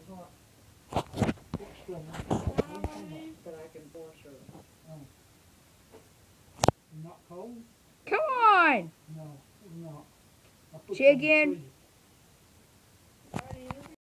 hot. It's still but I can force her. Oh. Not cold? Come on! No, not. Say again.